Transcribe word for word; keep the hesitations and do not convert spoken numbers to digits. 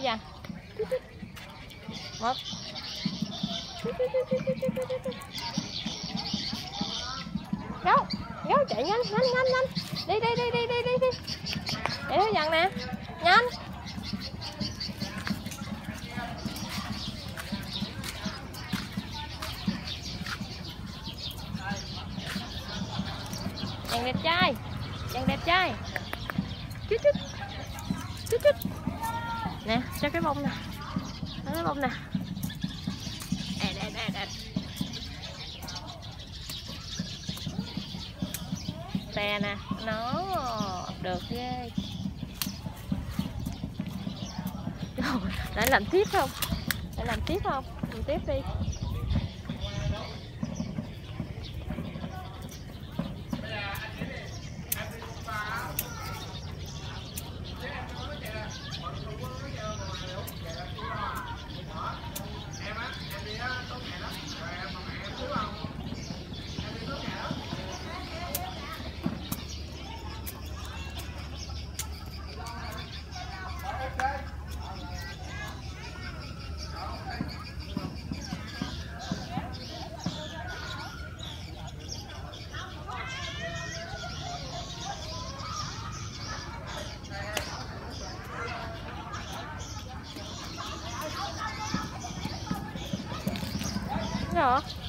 giờ. Một. Gấu, gấu chạy nhanh, nhanh, nhanh, nhanh. Đi, đi, đi, đi, đi, đi, đi. Chạy theo dần nè, nhanh. Chàng đẹp trai, chàng đẹp trai. Chút chút, chút chút. Nè, cho cái bông nè, cho cái bông nè. Đẹp, đẹp, đẹp, đẹp. Tè nè, nó được ghê. Để làm tiếp không? Để làm tiếp không? Làm tiếp đi. Rồi.